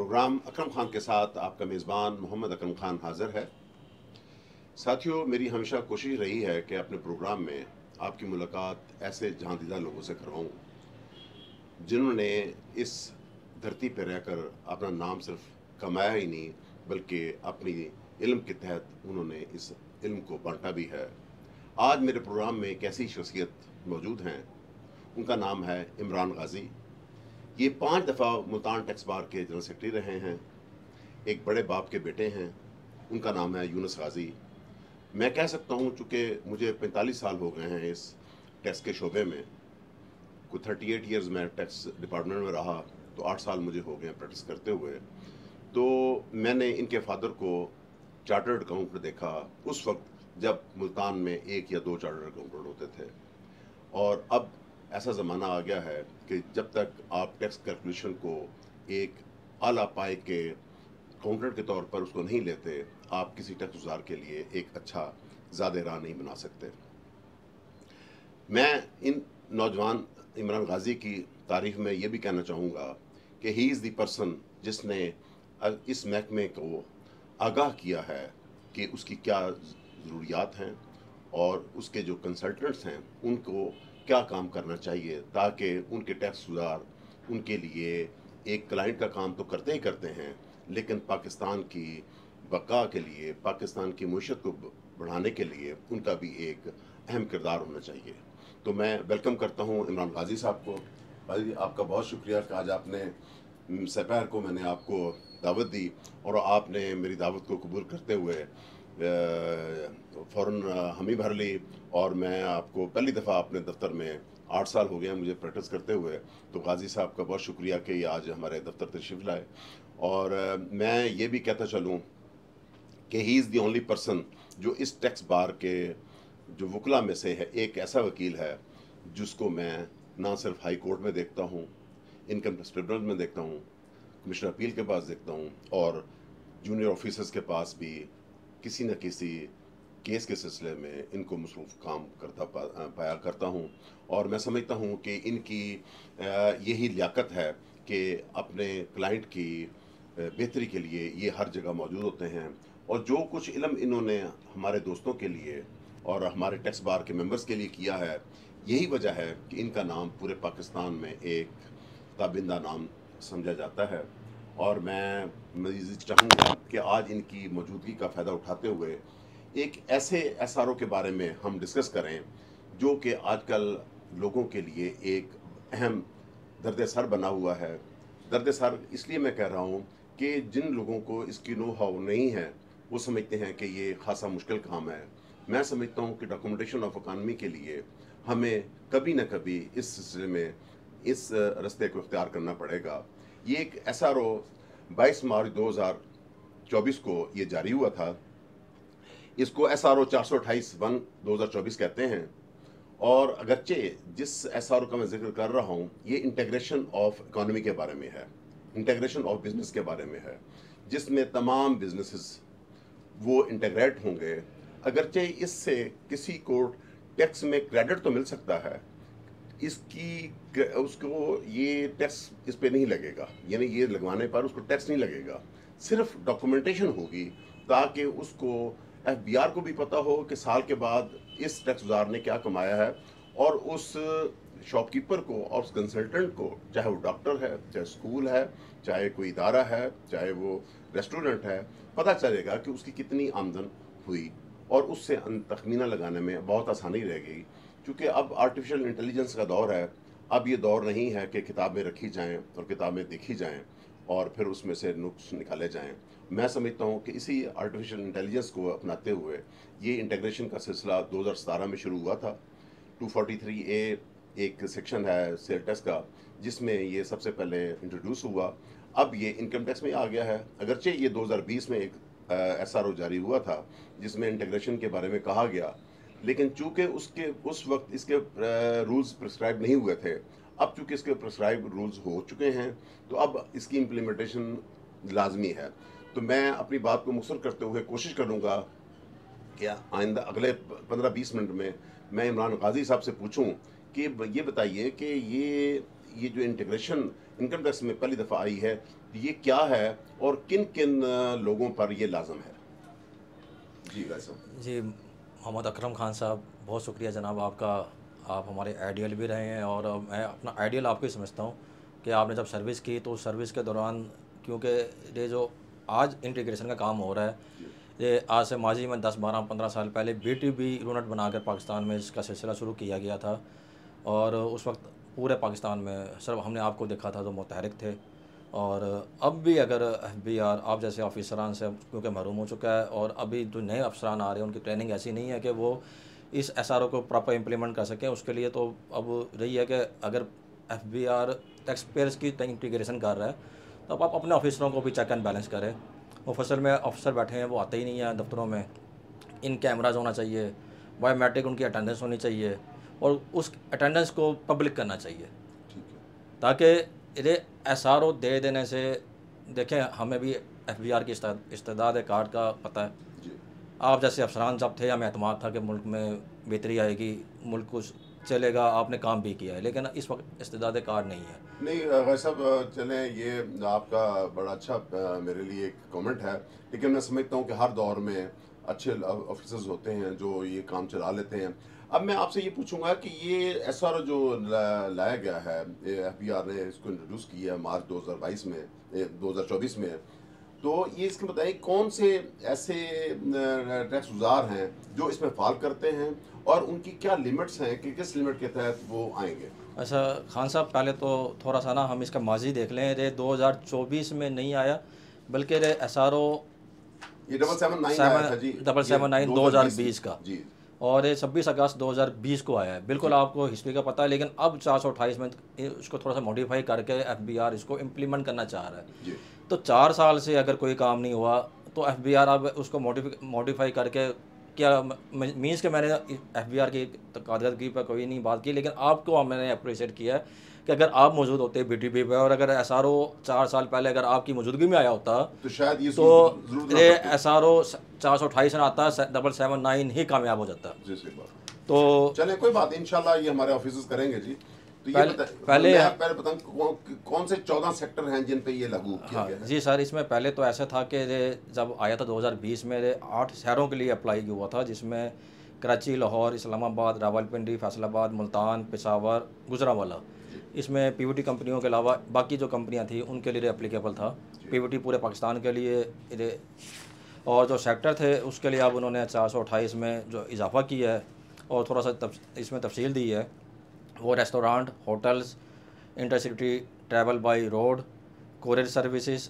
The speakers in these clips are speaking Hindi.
प्रोग्राम अकरम खान के साथ आपका मेज़बान मोहम्मद अकरम खान हाज़िर है। साथियों, मेरी हमेशा कोशिश रही है कि अपने प्रोग्राम में आपकी मुलाकात ऐसे जहांदीदा लोगों से करवाऊँ जिन्होंने इस धरती पर रहकर अपना नाम सिर्फ कमाया ही नहीं बल्कि अपनी इल्म के तहत उन्होंने इस इल्म को बांटा भी है। आज मेरे प्रोग्राम में एक ऐसी शख्सियत मौजूद हैं, उनका नाम है इमरान गाज़ी। ये 5 दफ़ा मुल्तान टैक्स बार के जनरल सेक्रेटरी रहे हैं। एक बड़े बाप के बेटे हैं, उनका नाम है यूनुस गाज़ी। मैं कह सकता हूँ चूँकि मुझे 45 साल हो गए हैं इस टैक्स के शोबे में। कोई 38 ईयर्स मैं टैक्स डिपार्टमेंट में रहा, तो 8 साल मुझे हो गए हैं प्रैक्टिस करते हुए। तो मैंने इनके फादर को चार्टर्ड अकाउंटेंट देखा उस वक्त जब मुल्तान में 1 या 2 चार्टर्ड अकाउंटेंट होते थे, और अब ऐसा ज़माना आ गया है कि जब तक आप टैक्स कैलकुलेशन को एक आला पाए के अकाउंटेंट के तौर पर उसको नहीं लेते, आप किसी टैक्स गुज़ार के लिए एक अच्छा ज़्यादा राह नहीं बना सकते। मैं इन नौजवान इमरान गाज़ी की तारीफ में ये भी कहना चाहूँगा कि ही इज़ द पर्सन जिसने इस महकमे को आगाह किया है कि उसकी क्या ज़रूरियात हैं और उसके जो कंसल्टेंट्स हैं उनको क्या काम करना चाहिए, ताकि उनके टैक्स गुज़ार उनके लिए एक क्लाइंट का काम तो करते ही करते हैं, लेकिन पाकिस्तान की बका के लिए, पाकिस्तान की मईशत को बढ़ाने के लिए उनका भी एक अहम किरदार होना चाहिए। तो मैं वेलकम करता हूँ इमरान गाज़ी साहब को। भाई, आपका बहुत शुक्रिया कि आज आपने सपहर को मैंने आपको दावत दी और आपने मेरी दावत को कबूल करते हुए फ़ौरन हामी भर ली, और मैं आपको पहली दफ़ा अपने दफ्तर में 8 साल हो गए हैं मुझे प्रैक्टिस करते हुए। तो गाज़ी साहब का बहुत शुक्रिया कि ये आज हमारे दफ्तर तशरीफ़ लाए। और मैं ये भी कहता चलूँ कि he is the only person जो इस टैक्स बार के जो वकला में से है, एक ऐसा वकील है जिसको मैं ना सिर्फ हाई कोर्ट में देखता हूँ, इनकम टैक्स ट्रिब्यूनल में देखता हूँ, कमिश्नर अपील के पास देखता हूँ, और जूनियर ऑफिसर्स के पास भी किसी न किसी केस के सिलसिले में इनको मसरूफ़ काम पाया करता हूँ। और मैं समझता हूँ कि इनकी यही लियाकत है कि अपने क्लाइंट की बेहतरी के लिए ये हर जगह मौजूद होते हैं, और जो कुछ इल्म इन्होंने हमारे दोस्तों के लिए और हमारे टैक्स बार के मेंबर्स के लिए किया है, यही वजह है कि इनका नाम पूरे पाकिस्तान में एक ताबिंदा नाम समझा जाता है। और मैं मज़ीद चाहूँगा कि आज इनकी मौजूदगी का फ़ायदा उठाते हुए एक ऐसे एसआरओ के बारे में हम डिस्कस करें जो कि आजकल लोगों के लिए एक अहम दर्द सर बना हुआ है। दर्द सर इसलिए मैं कह रहा हूँ कि जिन लोगों को इसकी नो हाउ नहीं है वो समझते हैं कि ये खासा मुश्किल काम है। मैं समझता हूँ कि डॉक्यूमेंटेशन ऑफ इकॉनमी के लिए हमें कभी न कभी इस सिलसिले में इस रास्ते को इख्तियार करना पड़ेगा। ये एक एसआरओ 22 मार्च 2024 को ये जारी हुआ था। इसको एसआरओ 428/1 2024 कहते हैं। और अगरचे जिस एसआरओ का मैं जिक्र कर रहा हूँ ये इंटीग्रेशन ऑफ इकॉनमी के बारे में है, इंटीग्रेशन ऑफ बिजनेस के बारे में है, जिसमें तमाम बिजनेसेस वो इंटीग्रेट होंगे। अगरचे इससे किसी को टैक्स में क्रेडिट तो मिल सकता है, उसको ये टैक्स इस पे नहीं लगेगा, यानी ये लगवाने पर उसको टैक्स नहीं लगेगा, सिर्फ डॉक्यूमेंटेशन होगी ताकि उसको एफबीआर को भी पता हो कि साल के बाद इस टैक्स गुजार ने क्या कमाया है, और उस शॉपकीपर को और उस कंसल्टेंट को, चाहे वो डॉक्टर है, चाहे स्कूल है, चाहे कोई इदारा है, चाहे वो रेस्टोरेंट है, पता चलेगा कि उसकी कितनी आमदन हुई, और उससे तखमीना लगाने में बहुत आसानी रहेगी। क्योंकि अब आर्टिफिशियल इंटेलिजेंस का दौर है। अब ये दौर नहीं है कि किताबें रखी जाएं और किताबें देखी जाएं और फिर उसमें से नुक्स निकाले जाएं। मैं समझता हूँ कि इसी आर्टिफिशियल इंटेलिजेंस को अपनाते हुए ये इंटीग्रेशन का सिलसिला 2017 में शुरू हुआ था। 243A एक सेक्शन है सेल टैक्स का, जिसमें ये सबसे पहले इंट्रोड्यूस हुआ। अब ये इनकम टैक्स में आ गया है। अगरचे ये 2020 में एक एसआरओ जारी हुआ था जिसमें इंटीग्रेशन के बारे में कहा गया, लेकिन चूंकि उसके उस वक्त इसके रूल्स प्रिस्क्राइब नहीं हुए थे। अब चूंकि इसके प्रिस्क्राइब रूल्स हो चुके हैं, तो अब इसकी इम्प्लीमेंटेशन लाजमी है। तो मैं अपनी बात को मुख्तसर करते हुए कोशिश करूँगा कि आइंदा अगले 15-20 मिनट में मैं इमरान गाज़ी साहब से पूछूं कि ये बताइए कि ये जो इंटीग्रेशन इनकम टैक्स में पहली दफ़ा आई है, ये क्या है और किन किन लोगों पर ये लाजम है? जी वैसे जी, मोहम्मद अकरम खान साहब, बहुत शुक्रिया जनाब आपका। आप हमारे आइडियल भी रहे हैं और मैं अपना आइडियल आपको ही समझता हूँ कि आपने जब सर्विस की तो सर्विस के दौरान, क्योंकि ये जो आज इंटीग्रेशन का काम हो रहा है, ये आज से माजी में 10, 12, 15 साल पहले बीटीबी यूनिट बनाकर पाकिस्तान में इसका सिलसिला शुरू किया गया था। और उस वक्त पूरे पाकिस्तान में सिर्फ हमने आपको देखा था जो मुतहरिक थे। और अब भी अगर एफबीआर आप जैसे ऑफिसरान से क्योंकि महरूम हो चुका है, और अभी जो नए अफसरान आ रहे हैं उनकी ट्रेनिंग ऐसी नहीं है कि वो इस एसआरओ को प्रॉपर इम्प्लीमेंट कर सकें। उसके लिए तो अब रही है कि अगर एफबीआर टैक्स पेयर्स की इंटीग्रेशन कर रहा है तो अब आप अपने ऑफिसरों को भी चेक एंड बैलेंस करें। मुफस्सल में अफसर बैठे हैं, वो आते ही नहीं हैं दफ्तरों में। इन कैमराज होना चाहिए, बायोमेट्रिक उनकी अटेंडेंस होनी चाहिए, और उस अटेंडेंस को पब्लिक करना चाहिए, ठीक है। ताकि ये एसआरओ दे देने से, देखें हमें भी एफबीआर की इस्तेदाद कार्ड का पता है। जी आप जैसे अफसरान जब थे, हमें एतमाद था कि मुल्क में बेहतरी आएगी, मुल्क कुछ चलेगा, आपने काम भी किया है, लेकिन इस वक्त इस्तेदाद कार्ड नहीं है। नहीं भाई साहब, चलें, ये आपका बड़ा अच्छा मेरे लिए एक कमेंट है, लेकिन मैं समझता हूँ कि हर दौर में अच्छे ऑफिसर्स होते हैं जो ये काम चला लेते हैं। अब मैं आपसे ये पूछूंगा कि ये एसआरओ जो लाया गया है, एफबीआर ने इसको इंट्रोड्यूस किया है मार्च 2022 में 2024 में, तो ये इसके बताइए कौन से ऐसे टैक्स गुजार हैं जो इसमें फाल करते हैं और उनकी क्या लिमिट्स हैं कि किस लिमिट के तहत वो आएंगे? अच्छा खान साहब, पहले तो थोड़ा सा ना हम इसका माजी देख लें। ये 2024 में नहीं आया, बल्कि ये एसआरओ ये 779 आया था जी, 779 2020 का, जी। और ये 26 अगस्त 2020 को आया है। बिल्कुल आपको हिस्ट्री का पता है, लेकिन अब 428 में उसको थोड़ा सा मॉडिफाई करके एफबीआर इसको इम्प्लीमेंट करना चाह रहा है। जी तो 4 साल से अगर कोई काम नहीं हुआ तो एफबीआर अब उसको मॉडिफाई करके, क्या मीन्स कि मैंने एफबीआर की कारकर्दगी पर कोई नहीं बात की, लेकिन आपको मैंने अप्रिशिएट किया है कि अगर आप मौजूद होते बीटीपी पे, और अगर एसआरओ 4 साल पहले अगर आपकी मौजूदगी में आया होता तो शायद ये तो जरूर ये एसआरओ 428 में आता, 779 ही कामयाब हो जाता। जी सही बात। तो चलें, कोई बात नहीं, इंशाल्लाह ये हमारे ऑफिसर्स करेंगे जी। तो ये पहले पहले बताऊं कौन से 14 सेक्टर हैं जिन पे ये लागू किया गया है? जी सर, इसमें पहले तो ऐसा था कि जब आया था 2020 में 8 शहरों के लिए अप्लाई हुआ था, जिसमें कराची, लाहौर, इस्लामाबाद, रावलपिंडी, फैसलाबाद, मुल्तान, पेशावर, गुजरांवाला। इसमें पीवीटी कंपनियों के अलावा बाकी जो कंपनियां थी उनके लिए एप्लीकेबल था। पीवीटी पूरे पाकिस्तान के लिए, और जो सेक्टर थे उसके लिए अब उन्होंने 428 में जो इजाफा किया है और थोड़ा सा इसमें तफसील दी है, वो restaurant, hotels, intercity travel by road, courier services,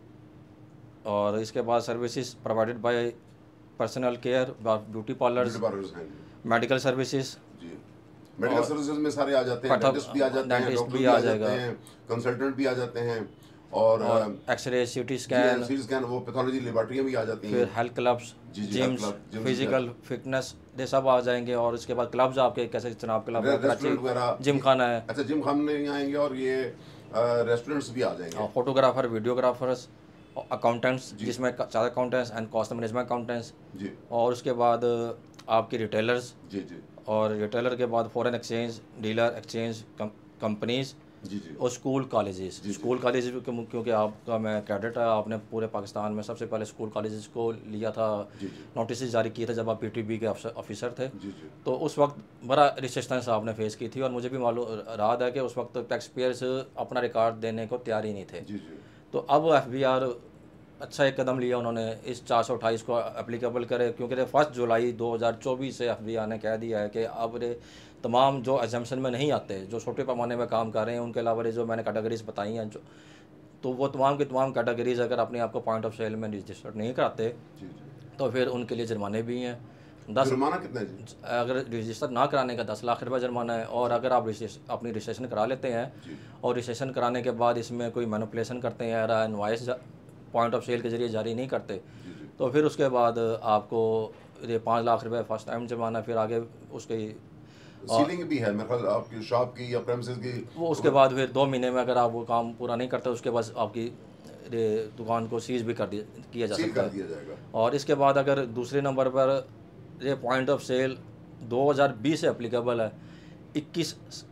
और इसके बाद services provided by personal care, beauty parlours, medical services. जी, मेडिकल सर्विसेज में सारे आ जाते हैं, डेंटिस्ट भी आ जाते हैं, डॉक्टर भी आ जाते हैं, कंसल्टेंट भी आ जाते हैं, और एक्सरे, सीटी स्कैन, वो पैथोलॉजी लेबोरेटरियाँ भी आ जाती हैं, फिर health clubs, gyms, physical fitness, ये सब आ जाएंगे। और इसके बाद क्लब्स आपके कैसे जनाब क्लब कराची जिम खाना है, अच्छा जिम खाने आएंगे, और ये रेस्टोरेंट्स भी आ जाएंगे, फोटोग्राफर, वीडियोग्राफर्स, अकाउंटेंट्स, जिसमें chart accountants and cost management accountants जी, और उसके बाद आपकी रिटेलर्स जी जी, और रिटेलर के बाद foreign exchange dealer, exchange companies जी जी, और स्कूल कॉलेजेस। स्कूल कॉलेज क्योंकि आपका मैं कैडेट है, आपने पूरे पाकिस्तान में सबसे पहले स्कूल कॉलेजेस को लिया था, नोटिस जारी किए थे जब आप पीटीबी के ऑफिसर थे। जी जी, तो उस वक्त बड़ा रिसेस्टेंस आपने फेस की थी, और मुझे भी मालूम याद है कि उस वक्त टैक्स पेयर्स अपना रिकॉर्ड देने को तैयार ही नहीं थे। जी जी, तो अब एफबीआर अच्छा एक कदम लिया उन्होंने, इस 428 को एप्लीकेबल करे, क्योंकि 1 जुलाई 2024 से एफबीआर ने कह दिया है कि अब तमाम जो एग्जाम्पशन में नहीं आते, जो छोटे पैमाने में काम कर रहे हैं, उनके अलावा जो मैंने कैटेगरीज बताई हैं, जो तो वो तमाम की तमाम कैटेगरीज अगर अपने आप को पॉइंट ऑफ सेल में रजिस्टर नहीं कराते तो फिर उनके लिए जुर्माने भी हैं। 10 जुर्माना कितना है? अगर रजिस्टर ना कराने का 10 लाख रुपये जुर्माना है, और अगर आप अपनी रजिस्ट्रेशन करा लेते हैं और रजिस्ट्रेशन कराने के बाद इसमें कोई मैनिपुलेशन करते हैं या इनवॉइस पॉइंट ऑफ सेल के जरिए जारी नहीं करते, तो फिर उसके बाद आपको ये 5 लाख रुपये फर्स्ट टाइम जुर्माना, फिर आगे उसकी सीलिंग भी है मेरे ख्याल आपकी शॉप की या प्रेमिसेस की, वो उसके बाद फिर 2 महीने में अगर आप वो काम पूरा नहीं करते उसके बाद आपकी दुकान को सीज भी किया जा सकता है। और इसके बाद अगर दूसरे नंबर पर ये पॉइंट ऑफ सेल 2020 से एप्लीकेबल है, 21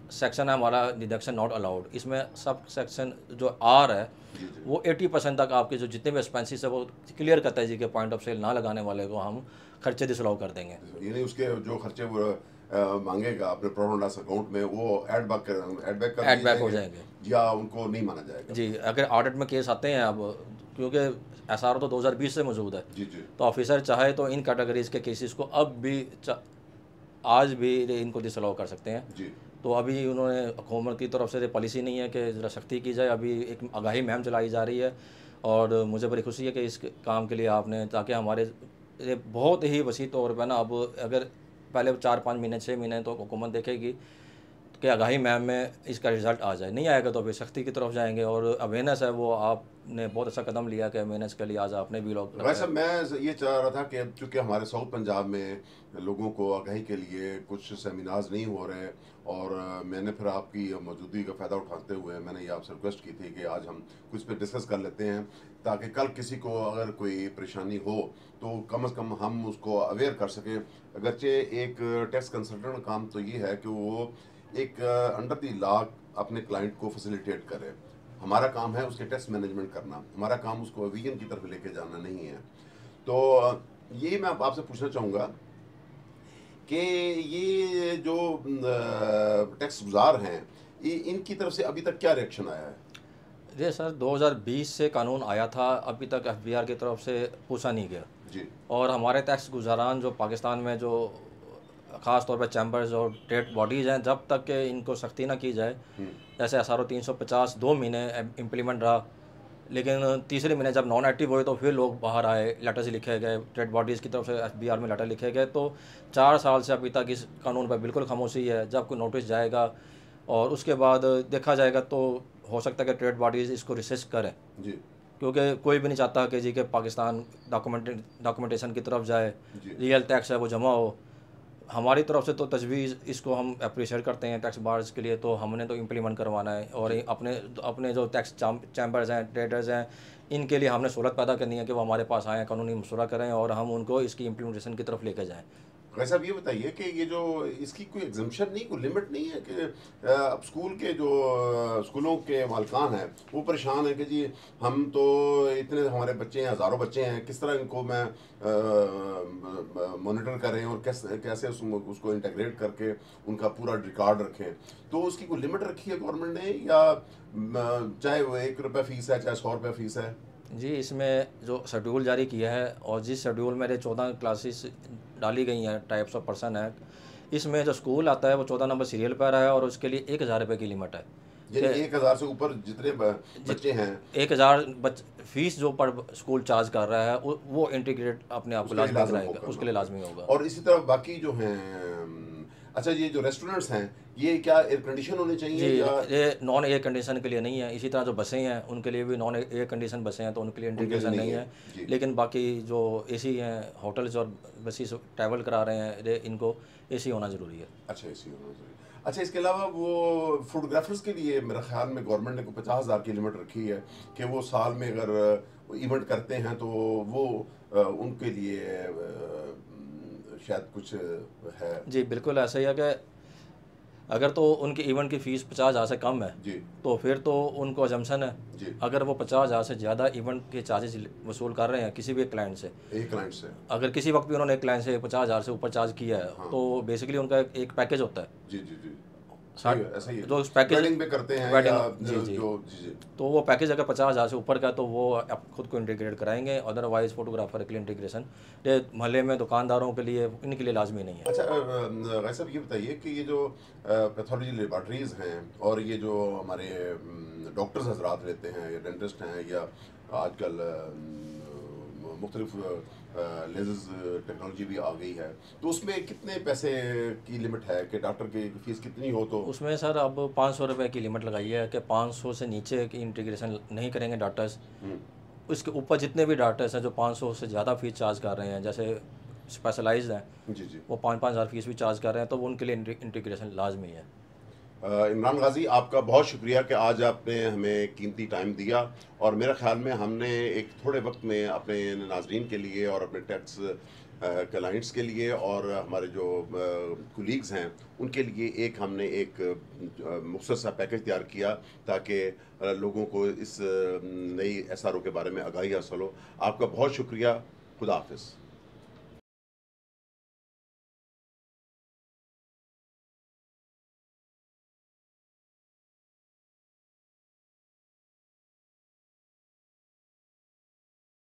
सेक्शन है हमारा डिडक्शन नॉट अलाउड, इसमें सब सेक्शन जो आर है जी जी वो 80% तक आपके जो जितने भी एक्सपेंसेस है वो क्लियर करता है जी के पॉइंट ऑफ सेल ना लगाने वाले को हम खर्चे डिसअलाउ कर देंगे। यानी उसके जो खर्चे वो मांगेगा अपने प्रॉफिट लॉस अकाउंट में वो ऐड बैक कर ऐड दिए बैक हो जाएंगे जाएंगे या उनको नहीं माना जाएगा? जी। अगर ऑडिट में केस आते हैं अब, क्योंकि एसआरओ तो 2020 से मौजूद है, जी जी तो ऑफिसर चाहे तो इन कैटेगरीज के केसेस को अब भी आज भी इनको डिसअलाउ कर सकते हैं। जी तो अभी उन्होंने हुकूमत की तरफ से पॉलिसी नहीं है कि ज़रा सख्ती की जाए, अभी एक आगाही मुहिम चलाई जा रही है और मुझे बड़ी खुशी है कि इस काम के लिए आपने, ताकि हमारे ये बहुत ही वसी तौर पर ना, अब अगर पहले 4-5 महीने 6 महीने तो हुकूमत देखेगी कि आगाही मुहिम में इसका रिज़ल्ट आ जाए, नहीं आएगा तो अभी सख्ती की तरफ जाएंगे। और अवेयरनेस है वो आपने बहुत अच्छा कदम लिया कि अवेयरनेस के लिए आज आपने भी लोग वैसे मैं ये चाह रहा था कि चूँकि हमारे साउथ पंजाब में लोगों को आगाही के लिए कुछ सेमिनार्स नहीं हो रहे और मैंने फिर आपकी मौजूदगी का फ़ायदा उठाते हुए मैंने ये आपसे रिक्वेस्ट की थी कि आज हम कुछ पे डिस्कस कर लेते हैं, ताकि कल किसी को अगर कोई परेशानी हो तो कम से कम हम उसको अवेयर कर सकें। अगरचे एक टैक्स कंसल्टेंट का काम तो ये है कि वो एक अंडर द लॉ अपने क्लाइंट को फैसिलिटेट करे। हमारा काम है उसके टेस्ट मैनेजमेंट करना, हमारा काम उसको विजन की तरफ लेके जाना नहीं है। तो ये मैं आपसे पूछना चाहूँगा कि ये जो टैक्स गुजार हैं इनकी तरफ से अभी तक क्या रिएक्शन आया है? जी सर, 2020 से कानून आया था, अभी तक एफबीआर की तरफ से पूछा नहीं गया जी और हमारे टैक्स गुजारान जो पाकिस्तान में जो ख़ास तौर पर चैम्बर्स और स्टेट बॉडीज़ हैं, जब तक कि इनको सख्ती ना की जाए, जैसे एसआरओ 350 2 महीने इम्प्लीमेंट रहा, लेकिन तीसरे महीने जब नॉन एक्टिव हुए तो फिर लोग बाहर आए, लेटर्स लिखे गए स्टेट बॉडीज़ की तरफ से, एफबीआर में लेटर लिखे गए। तो 4 साल से अभी तक इस कानून पर बिल्कुल खामोशी है। जब कोई नोटिस जाएगा और उसके बाद देखा जाएगा तो हो सकता है कि ट्रेड बॉडीज़ इसको रिसिस्ट करें, जी क्योंकि कोई भी नहीं चाहता कि जी के पाकिस्तान डॉक्यूमेंटेशन की तरफ जाए, जी रियल टैक्स है वो जमा हो। हमारी तरफ से तो तजवीज़ इसको हम अप्रिशिएट करते हैं टैक्स बार्स के लिए, तो हमने तो इम्प्लीमेंट करवाना है और अपने अपने जो टैक्स चैम्बर्स हैं, ट्रेडर्स हैं, इनके लिए हमने सहूलत पैदा करनी है कि वो हमारे पास आएँ, कानूनी मशवरा करें और हम उनको इसकी इम्प्लीमेंटेशन की तरफ लेकर जाएँ। वैसे अब ये बताइए कि ये जो इसकी कोई एग्जम्पशन नहीं, कोई लिमिट नहीं है कि अब स्कूल के जो स्कूलों के मालकान हैं वो परेशान है कि जी हम तो इतने हमारे बच्चे हैं, हज़ारों बच्चे हैं, किस तरह इनको मैं मॉनिटर करें और कैसे कैसे उसको इंटीग्रेट करके उनका पूरा रिकॉर्ड रखें। तो उसकी कोई लिमिट रखी है गवर्नमेंट ने, या चाहे वो ₹1 फीस है चाहे ₹100 फीस है? जी, इसमें जो शेड्यूल जारी किया है और जिस शेड्यूल में 14 क्लासेस डाली गई हैं, टाइप्स ऑफ पर्सन है, इसमें जो स्कूल आता है वो 14 नंबर सीरियल पर है और उसके लिए 1000 रुपये की लिमिट है। यानी 1000 से ऊपर जितने बच्चे हैं 1000 फीस जो पर स्कूल चार्ज कर रहा है वो इंटीग्रेट अपने आप को लाजमी कराएगा, उसके लिए लाजमी होगा। और इसी तरह बाकी जो हैं, अच्छा ये जो रेस्टोरेंट्स हैं ये क्या एयर कंडीशन होने चाहिए जी, या? ये नॉन एयर कंडीशन के लिए नहीं है। इसी तरह जो बसें हैं उनके लिए भी नॉन एयर कंडीशन बसें हैं, तो उनके लिए इंटीग्रेशन नहीं है। लेकिन बाकी जो एसी हैं, होटल्स और बसेस ट्रैवल करा रहे हैं, इनको एसी होना ज़रूरी है। अच्छा एसी होना ज़रूरी। अच्छा इसके अलावा वो फोटोग्राफर्स के लिए मेरे ख्याल में गवर्नमेंट ने कोई 50,000 की लिमिट रखी है कि वो साल में अगर इवेंट करते हैं तो वो उनके लिए शायद कुछ है। जी बिल्कुल ऐसा ही है कि अगर तो उनकी इवेंट की फ़ीस 50,000 से कम है जी तो फिर तो उनको अजम्पशन है। जी अगर वो 50,000 से ज़्यादा इवेंट के चार्जेस वसूल कर रहे हैं किसी भी क्लाइंट से, एक क्लाइंट से, अगर किसी वक्त भी उन्होंने एक क्लाइंट से 50,000 से ऊपर चार्ज किया है, हाँ। तो बेसिकली उनका एक पैकेज होता है। जी जी जी ऐसा ही है। जो उस पैकेज वेडिंग पे करते हैं वेडिंग, या जी जी जो जी जी तो वो पैकेज अगर 50,000 से ऊपर का तो वो आप खुद को इंटीग्रेट कराएंगे, अदरवाइज फोटोग्राफर के लिए इंटीग्रेशन ये मोहल्ले में दुकानदारों के लिए, इनके लिए लाजमी नहीं है। अच्छा वैसे अब ये बताइए कि ये जो पैथोलॉजी लेबॉर्ट्रीज़ हैं और ये जो हमारे डॉक्टर्स हजरात रहते हैं या डेंटिस्ट हैं या आजकल मुख्तलिफ लेज़र टेक्नोलॉजी भी आ गई है, तो उसमें कितने पैसे की लिमिट है कि डॉक्टर की फीस कितनी हो? तो उसमें सर अब 500 रुपये की लिमिट लगाई है कि 500 से नीचे की इंटीग्रेशन नहीं करेंगे डॉक्टर्स। उसके ऊपर जितने भी डॉक्टर्स हैं जो 500 से ज़्यादा फीस चार्ज कर रहे हैं, जैसे स्पेशलाइज्ड हैं जी जी वो 5-5 हज़ार फीस भी चार्ज कर रहे हैं, तो उनके लिए इंटीग्रेशन लाजमी है। इमरान गाजी आपका बहुत शुक्रिया कि आज आपने हमें कीमती टाइम दिया और मेरे ख्याल में हमने एक थोड़े वक्त में अपने नाजरीन के लिए और अपने टैक्स क्लाइंट्स के लिए और हमारे जो कुलीग्स हैं उनके लिए हमने एक मुख्तसर सा पैकेज तैयार किया ताकि लोगों को इस नई एसआरओ के बारे में आगाही हासिल हो। आपका बहुत शुक्रिया। खुदा हाफिज़।